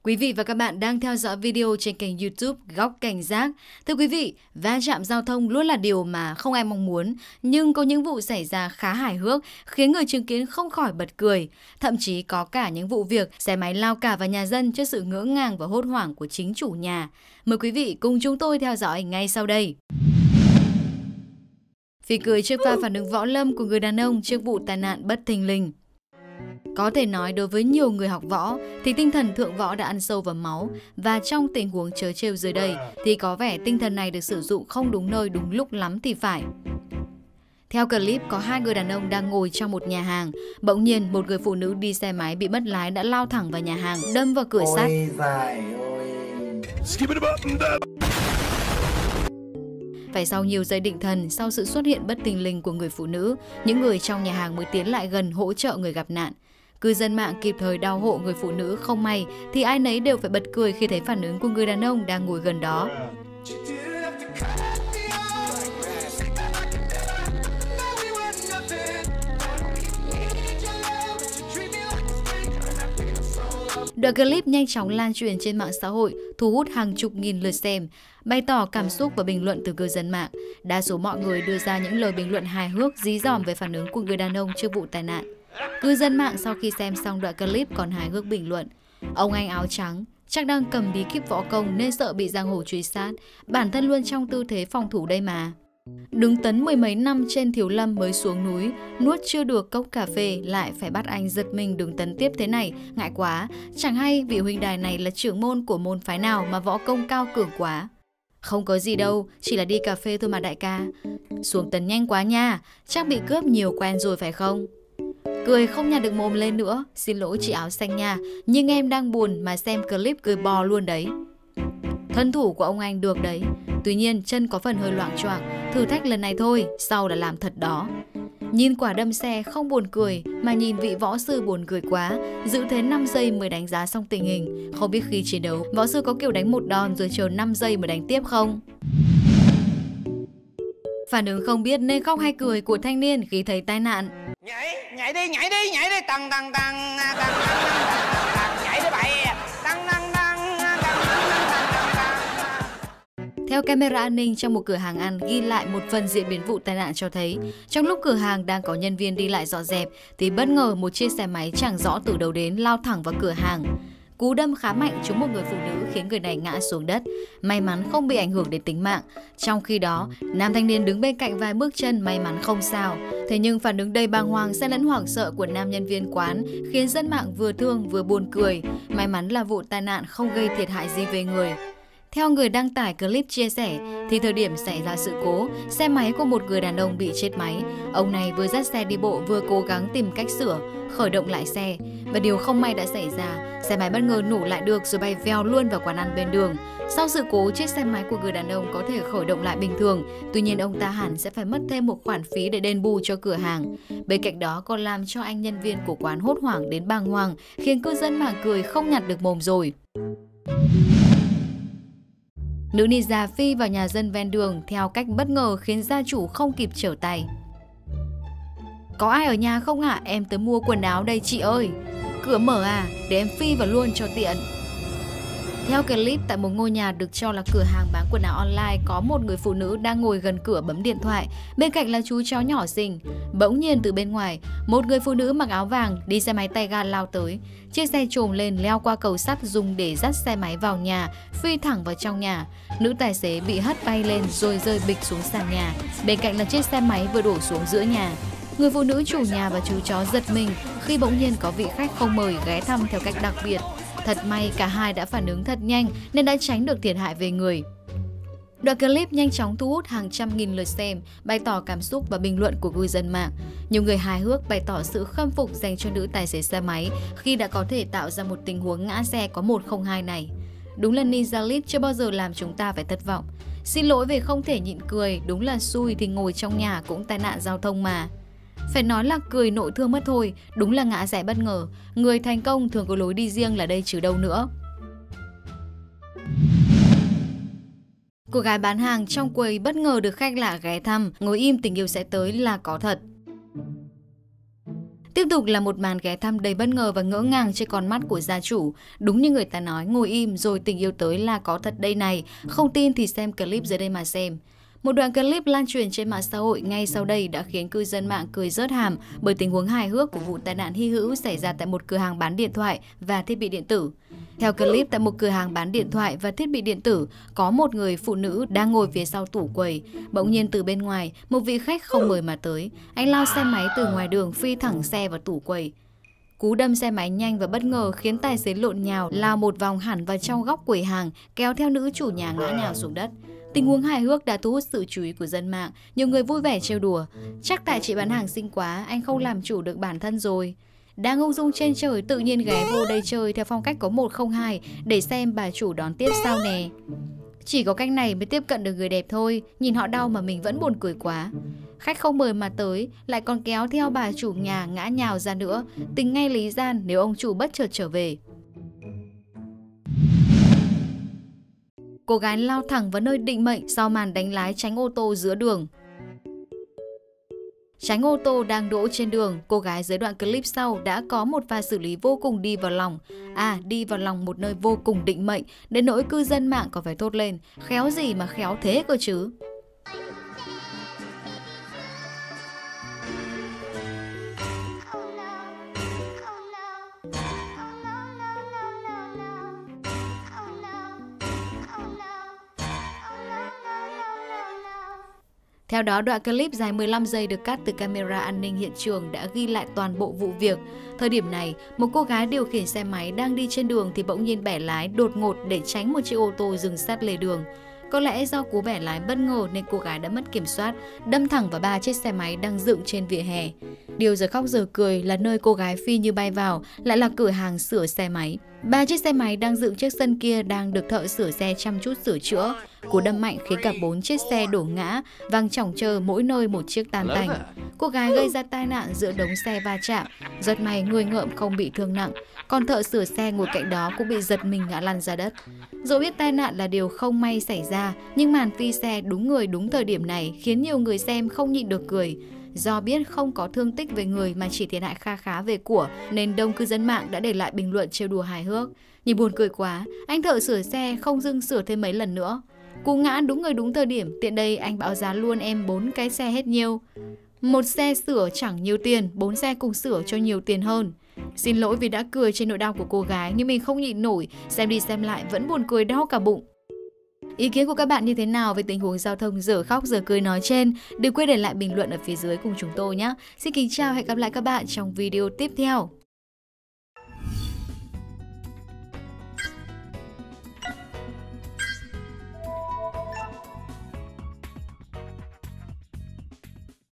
Quý vị và các bạn đang theo dõi video trên kênh YouTube Góc Cảnh Giác. Thưa quý vị, va chạm giao thông luôn là điều mà không ai mong muốn, nhưng có những vụ xảy ra khá hài hước, khiến người chứng kiến không khỏi bật cười. Thậm chí có cả những vụ việc xe máy lao cả vào nhà dân trước sự ngỡ ngàng và hốt hoảng của chính chủ nhà. Mời quý vị cùng chúng tôi theo dõi ngay sau đây. Phỉ cười trước pha phản ứng võ lâm của người đàn ông trước vụ tai nạn bất thình lình. Có thể nói đối với nhiều người học võ thì tinh thần thượng võ đã ăn sâu vào máu, và trong tình huống trớ trêu dưới đây thì có vẻ tinh thần này được sử dụng không đúng nơi đúng lúc lắm thì phải. Theo clip, có hai người đàn ông đang ngồi trong một nhà hàng. Bỗng nhiên một người phụ nữ đi xe máy bị mất lái đã lao thẳng vào nhà hàng, đâm vào cửa sắt. Phải sau nhiều giây định thần, sau sự xuất hiện bất thình lình của người phụ nữ, những người trong nhà hàng mới tiến lại gần hỗ trợ người gặp nạn. Cư dân mạng kịp thời đào hộ người phụ nữ không may thì ai nấy đều phải bật cười khi thấy phản ứng của người đàn ông đang ngồi gần đó. Đoạn clip nhanh chóng lan truyền trên mạng xã hội, thu hút hàng chục nghìn lượt xem, bày tỏ cảm xúc và bình luận từ cư dân mạng. Đa số mọi người đưa ra những lời bình luận hài hước, dí dỏm về phản ứng của người đàn ông trước vụ tai nạn. Cư dân mạng sau khi xem xong đoạn clip còn hài hước bình luận: ông anh áo trắng chắc đang cầm bí kíp võ công nên sợ bị giang hồ truy sát, bản thân luôn trong tư thế phòng thủ đây mà. Đứng tấn mười mấy năm trên Thiếu Lâm mới xuống núi, nuốt chưa được cốc cà phê lại phải bắt anh giật mình đứng tấn tiếp thế này, ngại quá. Chẳng hay vị huynh đài này là trưởng môn của môn phái nào mà võ công cao cường quá. Không có gì đâu, chỉ là đi cà phê thôi mà đại ca. Xuống tấn nhanh quá nha, chắc bị cướp nhiều quen rồi phải không? Cười không nhặt được mồm lên nữa, xin lỗi chị áo xanh nha, nhưng em đang buồn mà xem clip cười bò luôn đấy. Thân thủ của ông anh được đấy, tuy nhiên chân có phần hơi loạng choạng, thử thách lần này thôi, sau là làm thật đó. Nhìn quả đâm xe không buồn cười mà nhìn vị võ sư buồn cười quá, giữ thế 5 giây mới đánh giá xong tình hình. Không biết khi chiến đấu, võ sư có kiểu đánh một đòn rồi chờ 5 giây mới đánh tiếp không? Phản ứng không biết nên khóc hay cười của thanh niên khi thấy tai nạn. Nhảy đi, tăng nhảy đi bậy, tăng. Theo camera an ninh trong một cửa hàng ăn ghi lại một phần diễn biến vụ tai nạn cho thấy, trong lúc cửa hàng đang có nhân viên đi lại dọn dẹp thì bất ngờ một chiếc xe máy chẳng rõ từ đâu đến lao thẳng vào cửa hàng. Cú đâm khá mạnh trúng một người phụ nữ khiến người này ngã xuống đất. May mắn không bị ảnh hưởng đến tính mạng. Trong khi đó, nam thanh niên đứng bên cạnh vài bước chân may mắn không sao. Thế nhưng phản ứng đầy bàng hoàng xen lẫn hoảng sợ của nam nhân viên quán khiến dân mạng vừa thương vừa buồn cười. May mắn là vụ tai nạn không gây thiệt hại gì về người. Theo người đăng tải clip chia sẻ, thì thời điểm xảy ra sự cố, xe máy của một người đàn ông bị chết máy. Ông này vừa dắt xe đi bộ vừa cố gắng tìm cách sửa, khởi động lại xe. Và điều không may đã xảy ra, xe máy bất ngờ nổ lại được rồi bay vèo luôn vào quán ăn bên đường. Sau sự cố, chiếc xe máy của người đàn ông có thể khởi động lại bình thường, tuy nhiên ông ta hẳn sẽ phải mất thêm một khoản phí để đền bù cho cửa hàng. Bên cạnh đó còn làm cho anh nhân viên của quán hốt hoảng đến bàng hoàng, khiến cư dân mạng cười không nhặt được mồm rồi. Nữ ninja phi vào nhà dân ven đường theo cách bất ngờ khiến gia chủ không kịp trở tay. Có ai ở nhà không ạ? Em tới mua quần áo đây chị ơi. Cửa mở à? Để em phi vào luôn cho tiện. Theo clip, tại một ngôi nhà được cho là cửa hàng bán quần áo online, có một người phụ nữ đang ngồi gần cửa bấm điện thoại, bên cạnh là chú cháu nhỏ xinh. Bỗng nhiên từ bên ngoài, một người phụ nữ mặc áo vàng đi xe máy tay ga lao tới. Chiếc xe trồm lên leo qua cầu sắt dùng để dắt xe máy vào nhà, phi thẳng vào trong nhà. Nữ tài xế bị hất bay lên rồi rơi bịch xuống sàn nhà. Bên cạnh là chiếc xe máy vừa đổ xuống giữa nhà. Người phụ nữ chủ nhà và chú chó giật mình khi bỗng nhiên có vị khách không mời ghé thăm theo cách đặc biệt. Thật may cả hai đã phản ứng thật nhanh nên đã tránh được thiệt hại về người. Đoạn clip nhanh chóng thu hút hàng trăm nghìn lượt xem, bày tỏ cảm xúc và bình luận của cư dân mạng. Nhiều người hài hước bày tỏ sự khâm phục dành cho nữ tài xế xe máy khi đã có thể tạo ra một tình huống ngã xe có 102 này. Đúng là Ninja Lip chưa bao giờ làm chúng ta phải thất vọng. Xin lỗi về không thể nhịn cười, đúng là xui thì ngồi trong nhà cũng tai nạn giao thông mà. Phải nói là cười nội thương mất thôi, đúng là ngã rẽ bất ngờ. Người thành công thường có lối đi riêng là đây chứ đâu nữa. Cô gái bán hàng trong quầy bất ngờ được khách lạ ghé thăm, ngồi im tình yêu sẽ tới là có thật. Tiếp tục là một màn ghé thăm đầy bất ngờ và ngỡ ngàng trên con mắt của gia chủ. Đúng như người ta nói, ngồi im rồi tình yêu tới là có thật đây này. Không tin thì xem clip dưới đây mà xem. Một đoạn clip lan truyền trên mạng xã hội ngay sau đây đã khiến cư dân mạng cười rớt hàm bởi tình huống hài hước của vụ tai nạn hy hữu xảy ra tại một cửa hàng bán điện thoại và thiết bị điện tử. Theo clip, tại một cửa hàng bán điện thoại và thiết bị điện tử, có một người phụ nữ đang ngồi phía sau tủ quầy. Bỗng nhiên từ bên ngoài, một vị khách không mời mà tới. Anh lao xe máy từ ngoài đường phi thẳng xe vào tủ quầy. Cú đâm xe máy nhanh và bất ngờ khiến tài xế lộn nhào lao một vòng hẳn vào trong góc quầy hàng, kéo theo nữ chủ nhà ngã nhào xuống đất. Tình huống hài hước đã thu hút sự chú ý của dân mạng, nhiều người vui vẻ trêu đùa. Chắc tại chị bán hàng xinh quá, anh không làm chủ được bản thân rồi. Đang ung dung trên trời tự nhiên ghé vô đây chơi theo phong cách có 102 để xem bà chủ đón tiếp sao nè. Chỉ có cách này mới tiếp cận được người đẹp thôi, nhìn họ đau mà mình vẫn buồn cười quá. Khách không mời mà tới, lại còn kéo theo bà chủ nhà ngã nhào ra nữa, tính ngay lý gian nếu ông chủ bất chợt trở về. Cô gái lao thẳng vào nơi định mệnh sau màn đánh lái tránh ô tô giữa đường. Tránh ô tô đang đỗ trên đường, cô gái dưới đoạn clip sau đã có một pha xử lý vô cùng đi vào lòng. Đi vào lòng một nơi vô cùng định mệnh, đến nỗi cư dân mạng còn phải thốt lên, khéo gì mà khéo thế cơ chứ. Theo đó, đoạn clip dài 15 giây được cắt từ camera an ninh hiện trường đã ghi lại toàn bộ vụ việc. Thời điểm này, một cô gái điều khiển xe máy đang đi trên đường thì bỗng nhiên bẻ lái đột ngột để tránh một chiếc ô tô dừng sát lề đường. Có lẽ do cú bẻ lái bất ngờ nên cô gái đã mất kiểm soát, đâm thẳng vào 3 chiếc xe máy đang dựng trên vỉa hè. Điều giờ khóc giờ cười là nơi cô gái phi như bay vào lại là cửa hàng sửa xe máy. 3 chiếc xe máy đang dựng trước sân kia đang được thợ sửa xe chăm chút sửa chữa. Cú đâm mạnh khiến cả 4 chiếc xe đổ ngã, văng chỏng trơ mỗi nơi một chiếc tan tành. Cô gái gây ra tai nạn giữa đống xe va chạm, rất may người ngợm không bị thương nặng, còn thợ sửa xe ngồi cạnh đó cũng bị giật mình ngã lăn ra đất. Dẫu biết tai nạn là điều không may xảy ra, nhưng màn phi xe đúng người đúng thời điểm này khiến nhiều người xem không nhịn được cười. Do biết không có thương tích về người mà chỉ thiệt hại kha khá về của, nên đông cư dân mạng đã để lại bình luận trêu đùa hài hước. Nhìn buồn cười quá, anh thợ sửa xe không dưng sửa thêm mấy lần nữa. Cú ngã đúng người đúng thời điểm, tiện đây anh báo giá luôn em 4 cái xe hết nhiêu. Một xe sửa chẳng nhiều tiền, 4 xe cùng sửa cho nhiều tiền hơn. Xin lỗi vì đã cười trên nỗi đau của cô gái, nhưng mình không nhịn nổi, xem đi xem lại vẫn buồn cười đau cả bụng. Ý kiến của các bạn như thế nào về tình huống giao thông dở khóc dở cười nói trên? Đừng quên để lại bình luận ở phía dưới cùng chúng tôi nhé. Xin kính chào, hẹn gặp lại các bạn trong video tiếp theo.